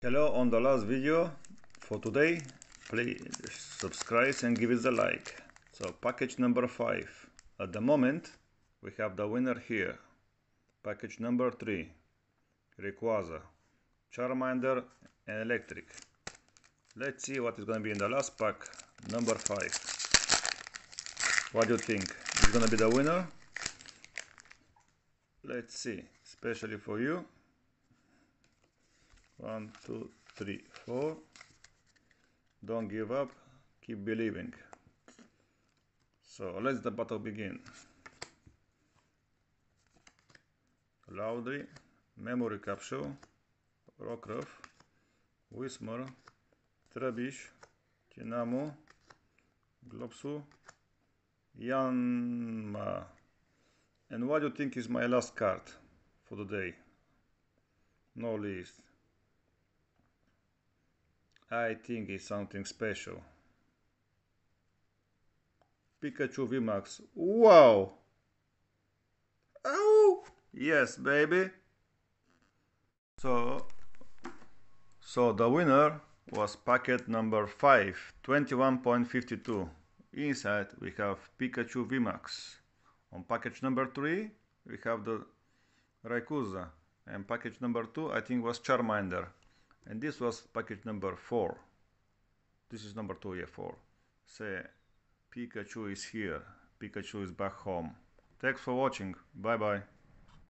Hello, on the last video for today, please subscribe and give it a like. So package number 5. At the moment we have the winner here. Package number 3, Rayquaza, Charmander and Electric. Let's see what is going to be in the last pack, number 5. What do you think? Is going to be the winner? Let's see, especially for you. 1, 2, 3, 4. Don't give up, keep believing. So let's the battle begin. Loudry, Memory Capsule, Rockruff, Whismur, Trubbish, Tynamo, Globsu, Yanma. And what do you think is my last card for the day? No list. I think it's something special. Pikachu VMAX. Wow! Oh! Yes, baby! So the winner was packet number 5, 21.52. Inside we have Pikachu VMAX. On package number 3 we have the Rayquaza. And package number 2 I think was Charmander. And this was package number 4. This is number 2, yeah, 4. Say, Pikachu is here. Pikachu is back home. Thanks for watching. Bye bye.